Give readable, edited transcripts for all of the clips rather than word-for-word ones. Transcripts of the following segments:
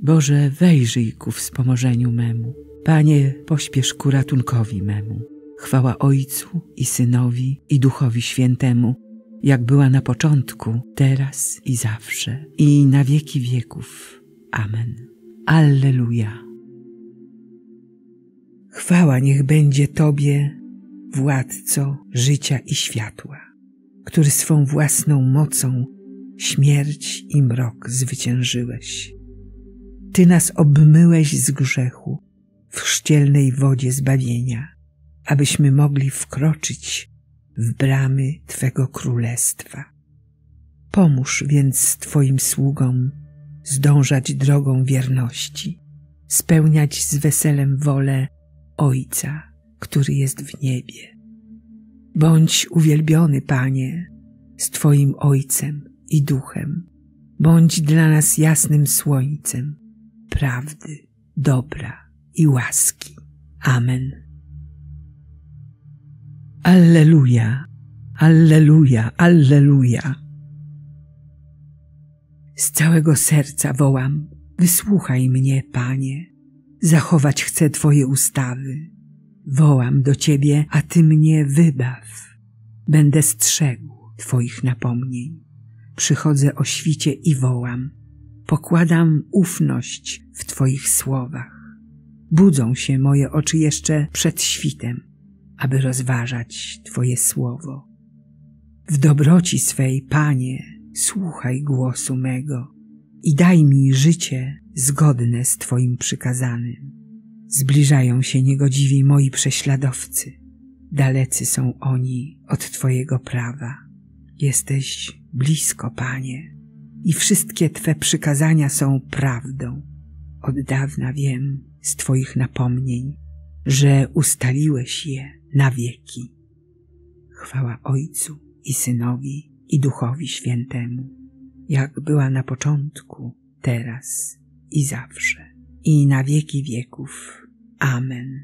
Boże, wejrzyj ku wspomożeniu memu. Panie, pośpiesz ku ratunkowi memu. Chwała Ojcu i Synowi i Duchowi Świętemu, jak była na początku, teraz i zawsze, i na wieki wieków. Amen. Alleluja. Chwała niech będzie Tobie, Władco życia i światła, który swą własną mocą śmierć i mrok zwyciężyłeś. Ty nas obmyłeś z grzechu w chrzcielnej wodzie zbawienia, abyśmy mogli wkroczyć w bramy Twego Królestwa. Pomóż więc Twoim sługom zdążać drogą wierności, spełniać z weselem wolę Ojca, który jest w niebie. Bądź uwielbiony, Panie, z Twoim Ojcem i Duchem. Bądź dla nas jasnym słońcem prawdy, dobra i łaski. Amen. Alleluja, alleluja, alleluja. Z całego serca wołam, wysłuchaj mnie, Panie. Zachować chcę Twoje ustawy. Wołam do Ciebie, a Ty mnie wybaw. Będę strzegł Twoich napomnień. Przychodzę o świcie i wołam. Pokładam ufność w Twoich słowach. Budzą się moje oczy jeszcze przed świtem, aby rozważać Twoje słowo. W dobroci swej, Panie, słuchaj głosu mego i daj mi życie zgodne z Twoim przykazanym. Zbliżają się niegodziwi moi prześladowcy. Dalecy są oni od Twojego prawa. Jesteś blisko, Panie, i wszystkie Twe przykazania są prawdą. Od dawna wiem z Twoich napomnień, że ustaliłeś je na wieki. Chwała Ojcu i Synowi i Duchowi Świętemu, jak była na początku, teraz i zawsze, i na wieki wieków. Amen.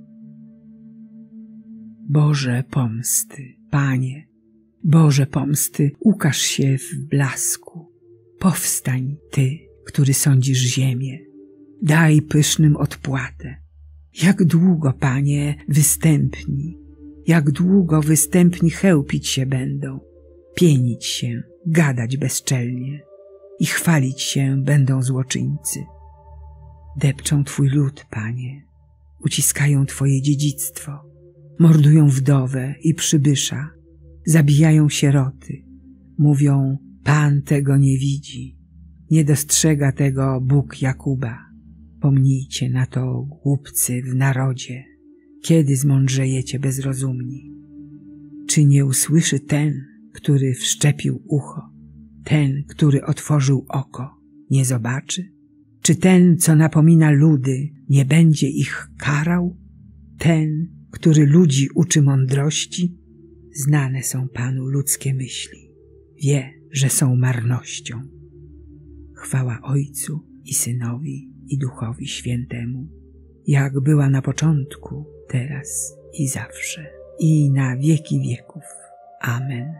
Boże pomsty, Panie, Boże pomsty, ukaż się w blasku. Powstań Ty, który sądzisz ziemię. Daj pysznym odpłatę. Jak długo, Panie, występni, jak długo występni chełpić się będą, pienić się, gadać bezczelnie i chwalić się będą złoczyńcy. Depczą Twój lud, Panie, uciskają Twoje dziedzictwo, mordują wdowę i przybysza, zabijają sieroty, mówią, Pan tego nie widzi, nie dostrzega tego Bóg Jakuba. Pomnijcie na to, głupcy w narodzie, kiedy zmądrzejecie bezrozumni. Czy nie usłyszy ten, który wszczepił ucho, ten, który otworzył oko, nie zobaczy? Czy ten, co napomina ludy, nie będzie ich karał? Ten, który ludzi uczy mądrości? Znane są Panu ludzkie myśli. Wie, że są marnością. Chwała Ojcu i Synowi i Duchowi Świętemu, jak była na początku, teraz i zawsze, i na wieki wieków. Amen.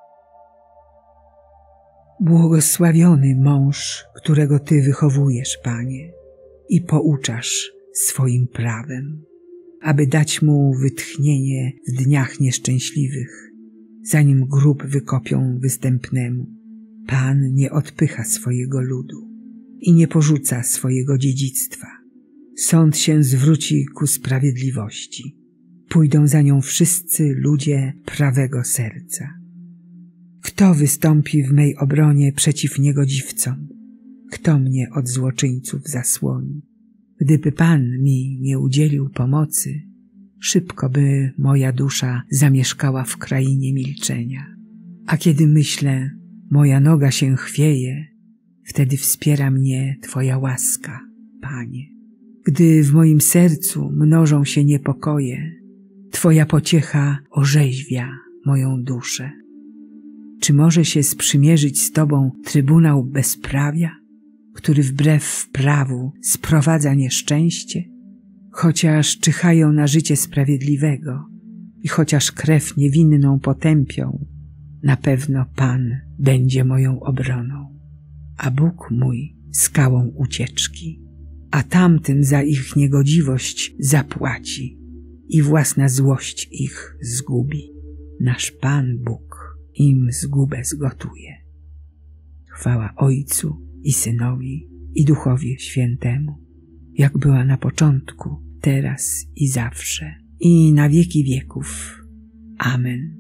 Błogosławiony mąż, którego Ty wychowujesz, Panie, i pouczasz swoim prawem, aby dać mu wytchnienie w dniach nieszczęśliwych, zanim grób wykopią występnemu. Pan nie odpycha swojego ludu i nie porzuca swojego dziedzictwa. Sąd się zwróci ku sprawiedliwości. Pójdą za nią wszyscy ludzie prawego serca. Kto wystąpi w mej obronie przeciw niegodziwcom? Kto mnie od złoczyńców zasłoni? Gdyby Pan mi nie udzielił pomocy, szybko by moja dusza zamieszkała w krainie milczenia. A kiedy myślę, moja noga się chwieje, wtedy wspiera mnie Twoja łaska, Panie. Gdy w moim sercu mnożą się niepokoje, Twoja pociecha orzeźwia moją duszę. Czy może się sprzymierzyć z Tobą Trybunał Bezprawia, który wbrew prawu sprowadza nieszczęście? Chociaż czyhają na życie sprawiedliwego i chociaż krew niewinną potępią, na pewno Pan będzie moją obroną, a Bóg mój skałą ucieczki, a tamtym za ich niegodziwość zapłaci i własna złość ich zgubi. Nasz Pan Bóg im zgubę zgotuje. Chwała Ojcu i Synowi i Duchowi Świętemu, jak była na początku, teraz i zawsze, i na wieki wieków. Amen.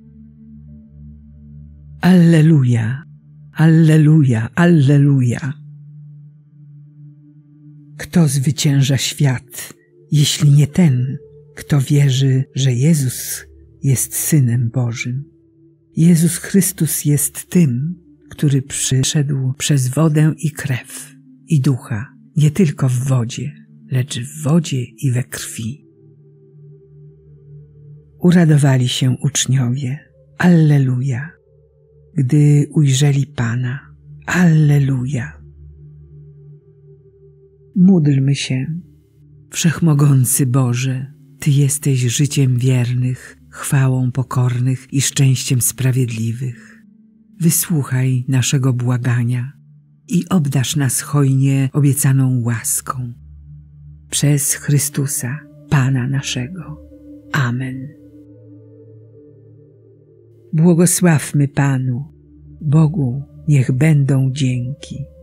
Alleluja, alleluja, alleluja. Kto zwycięża świat, jeśli nie ten, kto wierzy, że Jezus jest Synem Bożym? Jezus Chrystus jest tym, który przyszedł przez wodę i krew i ducha, nie tylko w wodzie, lecz w wodzie i we krwi. Uradowali się uczniowie, alleluja, gdy ujrzeli Pana, alleluja. Módlmy się. Wszechmogący Boże, Ty jesteś życiem wiernych, chwałą pokornych i szczęściem sprawiedliwych. Wysłuchaj naszego błagania i obdarz nas hojnie obiecaną łaską. Przez Chrystusa, Pana naszego. Amen. Błogosławmy Panu, Bogu niech będą dzięki.